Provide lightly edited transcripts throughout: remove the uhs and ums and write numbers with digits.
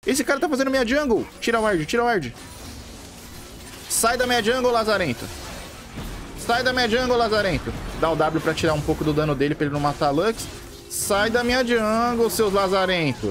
Esse cara tá fazendo minha jungle. Tira o ward, tira o ward. Sai da minha jungle, Lazarento. Sai da minha jungle, Lazarento. Dá o W pra tirar um pouco do dano dele, pra ele não matar a Lux. Sai da minha jungle, seus Lazarento.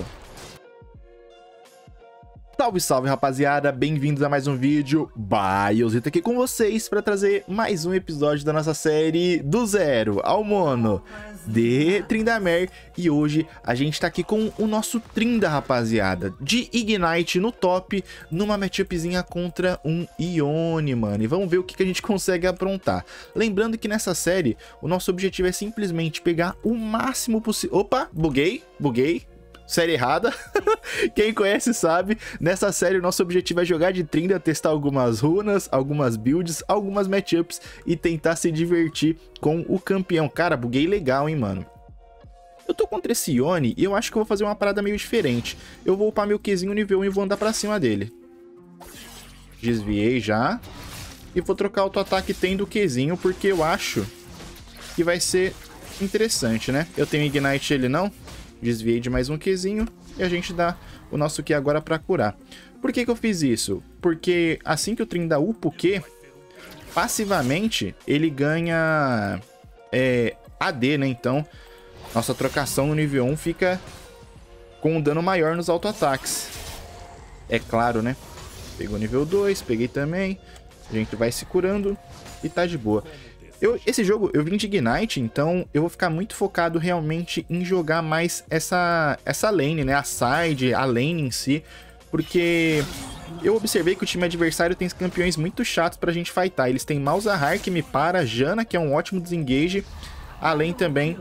Salve, salve, rapaziada. Bem-vindos a mais um vídeo. Baiozito aqui com vocês para trazer mais um episódio da nossa série do zero ao mono de Tryndamere. E hoje a gente tá aqui com o nosso Trinda, rapaziada, de Ignite no top, numa matchupzinha contra um Yone, mano. E vamos ver o que a gente consegue aprontar. Lembrando que nessa série, o nosso objetivo é simplesmente pegar o máximo possível... Opa, buguei. Série errada. Quem conhece sabe. Nessa série o nosso objetivo é jogar de Trinda, testar algumas runas, algumas builds, algumas matchups e tentar se divertir com o campeão. Cara, buguei legal, hein, mano. Eu tô contra esse Yone e eu acho que eu vou fazer uma parada meio diferente. Eu vou upar meu Qzinho nível 1 e vou andar pra cima dele. Desviei já. E vou trocar o auto-ataque tendo o Qzinho, porque eu acho que vai ser interessante, né? Eu tenho Ignite, ele não. Desviei de mais um Qzinho e a gente dá o nosso Q agora pra curar. Por que eu fiz isso? Porque assim que o Trinda upa o Q, passivamente ele ganha AD, né? Então, nossa trocação no nível 1 fica com um dano maior nos auto-ataques. É claro, né? Pegou nível 2, peguei também. A gente vai se curando e tá de boa. Esse jogo eu vim de Ignite, então eu vou ficar muito focado realmente em jogar mais essa lane, né? A side, a lane em si. Porque eu observei que o time adversário tem campeões muito chatos pra gente fightar. Eles têm Malzahar, que me para, Janna, que é um ótimo desengage. Além também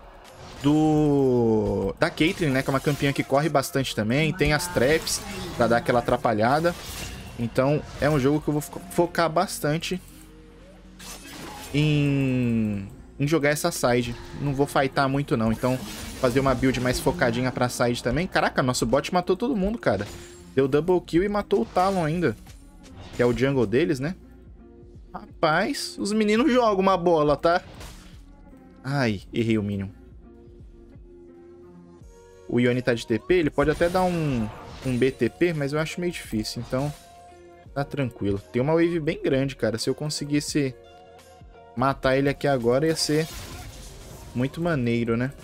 da Caitlyn, né? Que é uma campeã que corre bastante também. Tem as traps pra dar aquela atrapalhada. Então é um jogo que eu vou focar bastante em jogar essa side. Não vou fightar muito não, então fazer uma build mais focadinha pra side também. Caraca, nosso bot matou todo mundo, cara. Deu double kill e matou o Talon ainda, que é o jungle deles, né? Rapaz, os meninos jogam uma bola, tá? Ai, errei o minion. O Yone tá de TP, ele pode até dar um BTP, mas eu acho meio difícil, então tá tranquilo. Tem uma wave bem grande, cara. Se eu conseguisse matar ele aqui agora ia ser muito maneiro, né?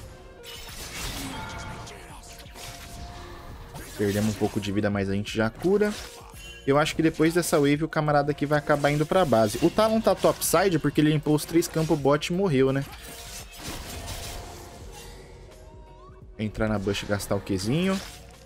Perdemos um pouco de vida, mas a gente já cura. Eu acho que depois dessa wave o camarada aqui vai acabar indo pra base. O Talon tá topside porque ele limpou os 3 campos bot e morreu, né? Entrar na bush e gastar o Qzinho.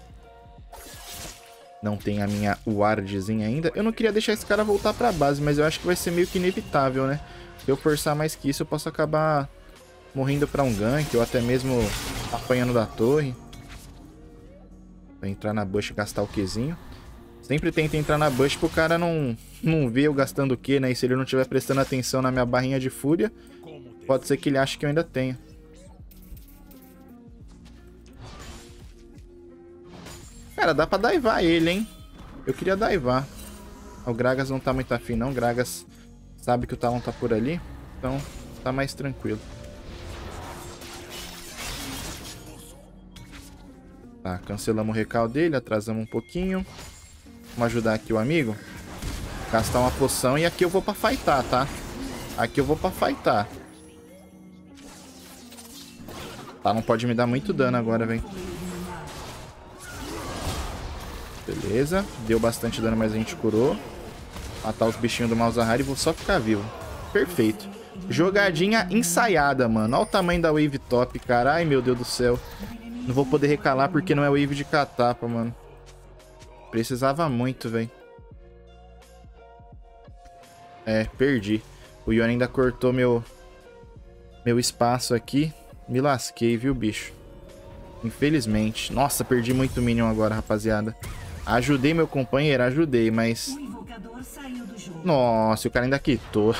Não tem a minha wardzinha ainda. Eu não queria deixar esse cara voltar pra base, mas eu acho que vai ser meio que inevitável, né? Se eu forçar mais que isso, eu posso acabar morrendo pra um gank, ou até mesmo apanhando da torre. Vou entrar na bush e gastar o Qzinho. Sempre tento entrar na bush pro cara não ver eu gastando o Q, né? E se ele não estiver prestando atenção na minha barrinha de fúria, pode ser que ele ache que eu ainda tenho. Cara, dá pra daivar ele, hein? Eu queria daivar. O Gragas não tá muito afim, não. O Gragas sabe que o Talon tá por ali, então tá mais tranquilo. Tá, cancelamos o recal dele, atrasamos um pouquinho. Vamos ajudar aqui o amigo. Gastar uma poção e aqui eu vou pra fightar, tá? Aqui eu vou pra fightar. Tá, não pode me dar muito dano agora, velho. Beleza, deu bastante dano, mas a gente curou. Matar os bichinhos do Malzahar e vou só ficar vivo. Perfeito. Jogadinha ensaiada, mano. Olha o tamanho da wave top, cara. Ai, meu Deus do céu. Não vou poder recalar porque não é wave de catapa, mano. Precisava muito, velho. Perdi. O Yone ainda cortou meu espaço aqui. Me lasquei, viu, bicho? Infelizmente. Nossa, perdi muito minion agora, rapaziada. Ajudei meu companheiro, ajudei, mas... Nossa, o cara ainda quitou.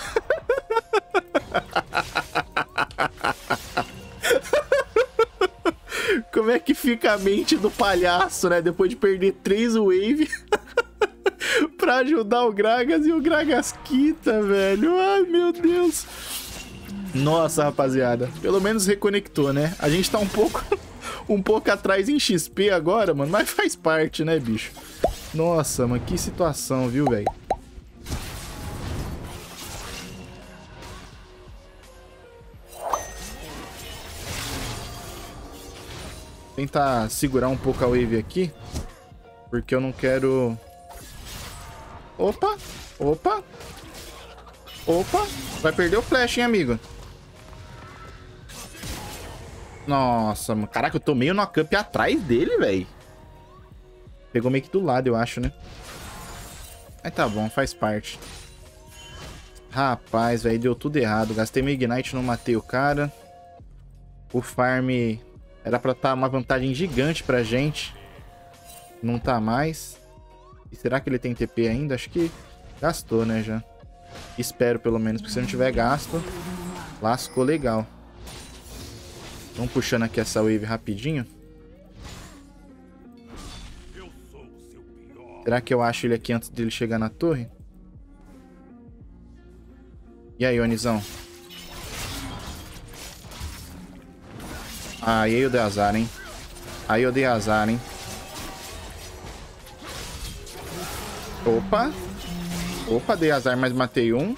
Como é que fica a mente do palhaço, né? Depois de perder 3 wave pra ajudar o Gragas e o Gragas quita, velho. Ai, meu Deus. Nossa, rapaziada. Pelo menos reconectou, né? A gente tá um um pouco atrás em XP agora, mano. Mas faz parte, né, bicho? Nossa, mano, que situação, viu, velho? Tentar segurar um pouco a wave aqui. Porque eu não quero... Opa! Opa! Opa! Vai perder o flash, hein, amigo? Nossa, mano. Caraca, eu tô meio no camp atrás dele, velho. Pegou meio que do lado, eu acho, né? Mas tá bom, faz parte. Rapaz, velho, deu tudo errado. Gastei meu Ignite, não matei o cara. O farm era pra estar uma vantagem gigante pra gente. Não tá mais. E será que ele tem TP ainda? Acho que gastou, né, já. Espero, pelo menos, porque se não tiver gasto, lascou legal. Vamos puxando aqui essa wave rapidinho. Será que eu acho ele aqui antes dele chegar na torre? E aí, Onizão? Aí eu dei azar, hein? Aí eu dei azar, hein? Opa! Opa, dei azar, mas matei um.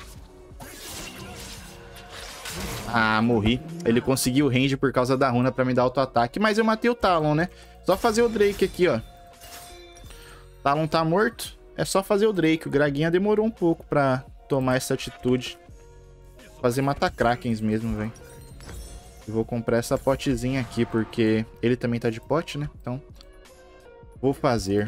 Ah, morri. Ele conseguiu o range por causa da runa pra me dar auto-ataque. Mas eu matei o Talon, né? Só fazer o Drake aqui, ó. Talon tá morto. É só fazer o Drake. O Graguinha demorou um pouco pra tomar essa atitude. Fazer matar Krakens mesmo, velho. Vou comprar essa potezinha aqui, porque ele também tá de pote, né? Então, vou fazer.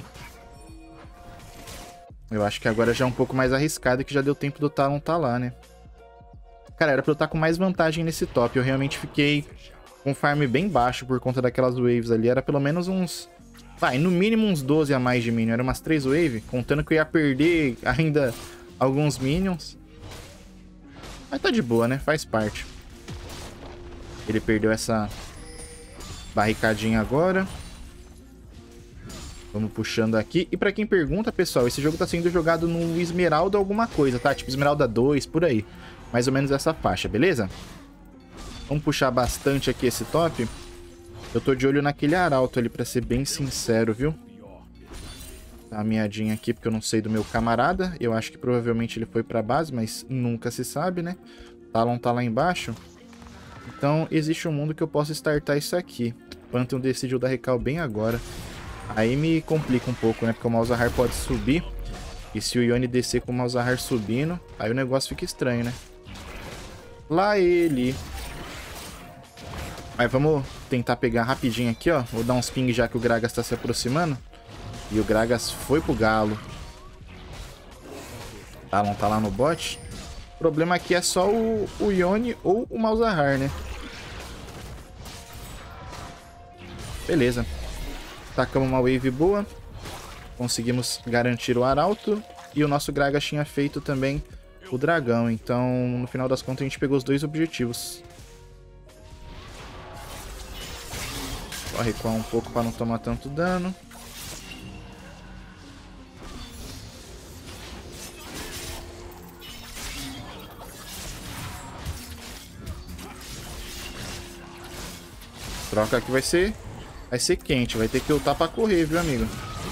Eu acho que agora já é um pouco mais arriscado, que já deu tempo do Talon tá lá, né? Cara, era pra eu estar com mais vantagem nesse top. Eu realmente fiquei com um farm bem baixo por conta daquelas waves ali. Era pelo menos uns... Vai, no mínimo uns 12 a mais de minion. Era umas 3 waves, contando que eu ia perder ainda alguns minions. Mas tá de boa, né? Faz parte. Ele perdeu essa barricadinha agora. Vamos puxando aqui. E pra quem pergunta, pessoal, esse jogo tá sendo jogado no Esmeralda alguma coisa, tá? Tipo Esmeralda 2, por aí. Mais ou menos essa faixa, beleza? Vamos puxar bastante aqui esse top. Eu tô de olho naquele arauto ali, pra ser bem sincero, viu? Tá miadinha aqui, porque eu não sei do meu camarada. Eu acho que provavelmente ele foi pra base, mas nunca se sabe, né? Talon tá lá embaixo. Então, existe um mundo que eu posso startar isso aqui. Pantheon decidiu dar recal bem agora. Aí me complica um pouco, né? Porque o Malzahar pode subir. E se o Yone descer com o Malzahar subindo, aí o negócio fica estranho, né? Lá ele. Mas vamos tentar pegar rapidinho aqui, ó. Vou dar uns ping já que o Gragas tá se aproximando. E o Gragas foi pro galo. Talon tá lá no bot. O problema aqui é só o Yone ou o Malzahar, né? Beleza. Tacamos uma wave boa. Conseguimos garantir o arauto. E o nosso Gragas tinha feito também o dragão. Então, no final das contas, a gente pegou os dois objetivos. Só recuar um pouco para não tomar tanto dano. Troca aqui vai ser quente. Vai ter que ultar pra correr, viu, amigo?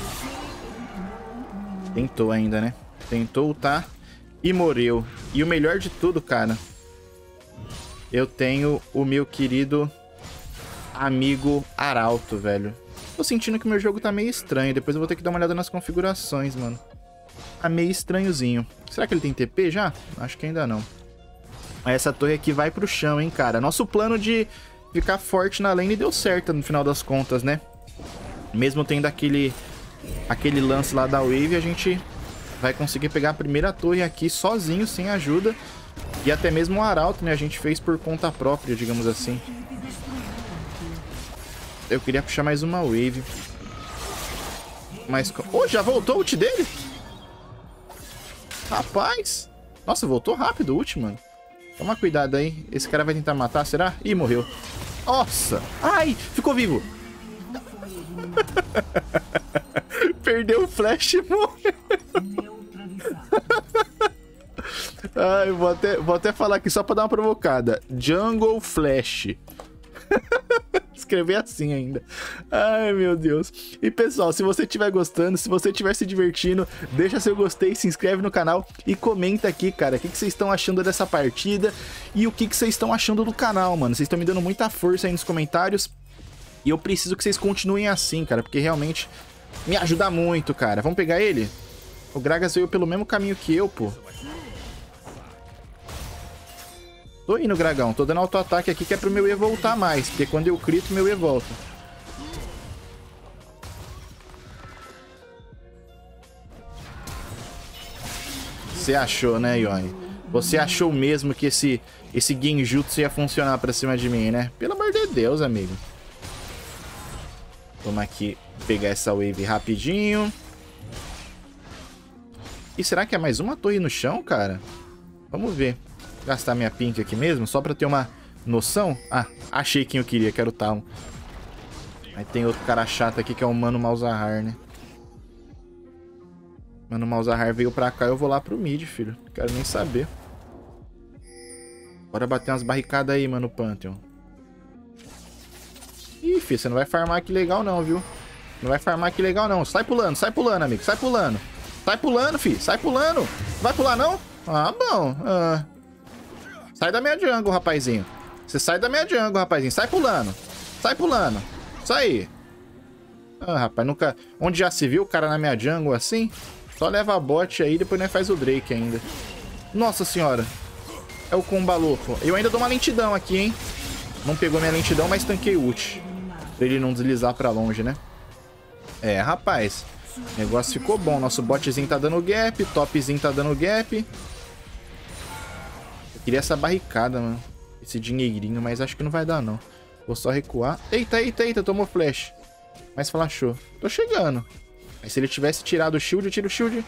Tentou ainda, né? Tentou ultar e morreu. E o melhor de tudo, cara, eu tenho o meu querido amigo Arauto, velho. Tô sentindo que meu jogo tá meio estranho. Depois eu vou ter que dar uma olhada nas configurações, mano. Tá meio estranhozinho. Será que ele tem TP já? Acho que ainda não. Mas essa torre aqui vai pro chão, hein, cara. Nosso plano de ficar forte na lane deu certo no final das contas, né? Mesmo tendo aquele lance lá da wave, a gente vai conseguir pegar a primeira torre aqui sozinho, sem ajuda. E até mesmo o arauto, né? A gente fez por conta própria, digamos assim. Eu queria puxar mais uma wave. Mas... Oh, já voltou o ult dele? Rapaz! Nossa, voltou rápido o ult, mano. Toma cuidado aí. Esse cara vai tentar matar, será? Ih, morreu. Nossa! Ai, ficou vivo. Perdeu o flash e morreu. Ai, vou até falar aqui só pra dar uma provocada. Jungle Flash. escrever assim ainda. Ai, meu Deus. E, pessoal, se você estiver gostando, se você estiver se divertindo, deixa seu gostei, se inscreve no canal e comenta aqui, cara, o que vocês estão achando dessa partida e o que vocês estão achando do canal, mano. Vocês estão me dando muita força aí nos comentários e eu preciso que vocês continuem assim, cara, porque realmente me ajuda muito, cara. Vamos pegar ele? O Gragas veio pelo mesmo caminho que eu, pô. Tô indo, Gragão. Tô dando auto-ataque aqui que é pro meu E voltar mais. Porque quando eu crito, meu E volta. Você achou, né, Yone? Você achou mesmo que esse Genjutsu ia funcionar pra cima de mim, né? Pelo amor de Deus, amigo. Vamos aqui pegar essa wave rapidinho. E será que é mais uma torre no chão, cara? Vamos ver. Gastar minha pink aqui mesmo, só pra ter uma noção. Ah, achei quem eu queria, que era o Talon. Aí tem outro cara chato aqui que é o Mano Malzahar, né? Mano Malzahar veio pra cá, eu vou lá pro mid, filho. Não quero nem saber. Bora bater umas barricadas aí, mano, Pantheon. Ih, filho, você não vai farmar aqui legal não, viu? Não vai farmar aqui legal não. Sai pulando, amigo. Sai pulando. Sai pulando, filho. Sai pulando. Vai pular não? Ah, bom. Sai da minha jungle, rapazinho. Você sai da minha jungle, rapazinho. Sai pulando. Sai pulando. Sai. Ah, rapaz, nunca... Onde já se viu o cara na minha jungle assim? Só leva a bot aí e depois nós faz o Drake ainda. Nossa senhora. É o comba louco. Eu ainda dou uma lentidão aqui, hein? Não pegou minha lentidão, mas tanquei o ult. Pra ele não deslizar pra longe, né? É, rapaz. O negócio ficou bom. Nosso botzinho tá dando gap. Topzinho tá dando gap. Eu queria essa barricada, mano. Esse dinheirinho, mas acho que não vai dar, não. Vou só recuar. Eita, eita, eita. Tomou flash. Mas flashou. Tô chegando. Mas se ele tivesse tirado o shield, eu tiro o shield.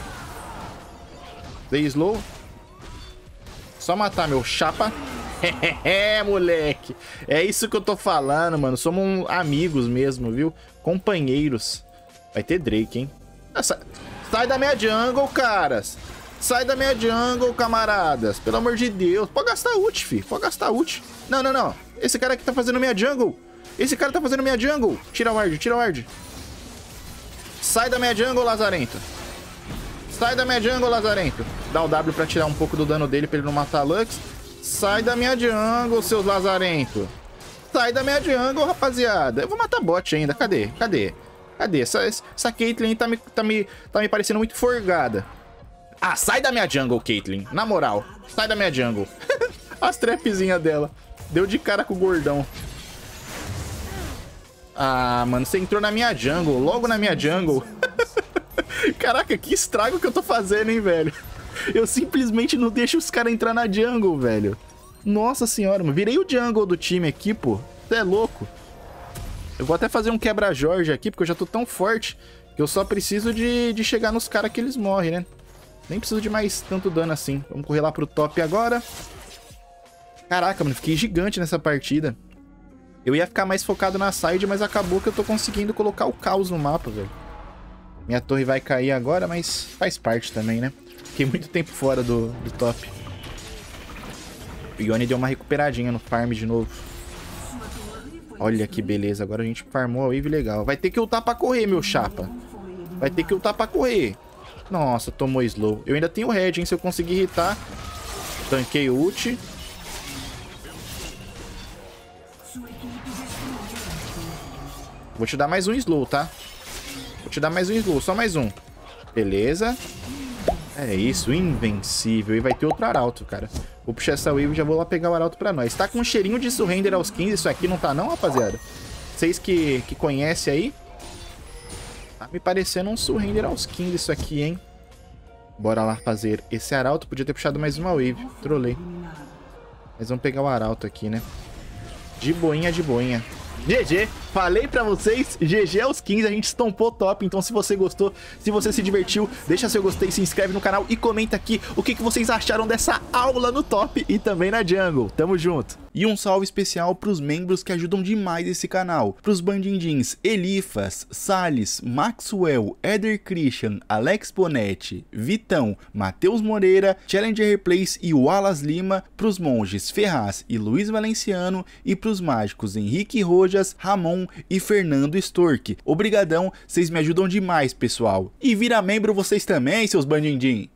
Dei slow. Só matar, meu chapa. É, moleque. É isso que eu tô falando, mano. Somos amigos mesmo, viu? Companheiros. Vai ter Drake, hein? Sai da minha jungle, caras. Sai da minha jungle, camaradas. Pelo amor de Deus. Pode gastar ult, fi. Pode gastar ult. Não, não, não. Esse cara aqui tá fazendo minha jungle. Esse cara tá fazendo minha jungle. Tira o ward, tira o ward. Sai da minha jungle, Lazarento. Sai da minha jungle, Lazarento. Dá o W pra tirar um pouco do dano dele pra ele não matar a Lux. Sai da minha jungle, seus Lazarento. Sai da minha jungle, rapaziada. Eu vou matar bot ainda. Cadê? Cadê? Cadê? Essa Caitlyn tá me parecendo muito forgada. Ah, sai da minha jungle, Caitlyn. Na moral, sai da minha jungle. As trapzinhas dela. Deu de cara com o gordão. Ah, mano, você entrou na minha jungle. Logo na minha jungle. Caraca, que estrago que eu tô fazendo, hein, velho. Eu simplesmente não deixo os caras entrar na jungle, velho. Nossa senhora, mano. Virei o jungle do time aqui, pô. Você é louco. Eu vou até fazer um quebra-Jorge aqui, porque eu já tô tão forte que eu só preciso de chegar nos caras que eles morrem, né? Nem preciso de mais tanto dano assim. Vamos correr lá pro top agora. Caraca, mano, fiquei gigante nessa partida. Eu ia ficar mais focado na side, mas acabou que eu tô conseguindo colocar o caos no mapa, velho. Minha torre vai cair agora, mas faz parte também, né? Fiquei muito tempo fora do top. O Yone deu uma recuperadinha no farm de novo. Olha que beleza, agora a gente farmou a wave legal. Vai ter que ultar pra correr, meu chapa. Vai ter que ultar pra correr. Nossa, tomou slow. Eu ainda tenho red, hein? Se eu conseguir irritar. Tanquei o ult. Vou te dar mais um slow, tá? Vou te dar mais um slow, só mais um. Beleza. É isso, invencível. E vai ter outro arauto, cara. Vou puxar essa wave e já vou lá pegar o arauto pra nós. Tá com um cheirinho de surrender aos 15. Isso aqui não tá não, rapaziada? Vocês que conhecem aí. Tá me parecendo um surrender aos 15 isso aqui, hein? Bora lá fazer esse arauto. Podia ter puxado mais uma wave. Trolei. Mas vamos pegar o arauto aqui, né? De boinha, de boinha. GG! Falei pra vocês, GG aos 15, a gente estompou top. Então se você gostou, se você se divertiu, deixa seu gostei, se inscreve no canal e comenta aqui o que vocês acharam dessa aula no top e também na jungle. Tamo junto. E um salve especial pros membros que ajudam demais esse canal. Pros bandindins Elifas, Salles, Maxwell, Eder Christian, Alex Bonetti, Vitão, Matheus Moreira, Challenger Replays e Wallace Lima. Pros monges Ferraz e Luiz Valenciano. E pros mágicos Henrique Rojas, Ramon e Fernando Stork. Obrigadão, vocês me ajudam demais, pessoal. E vira membro vocês também, seus bandindim.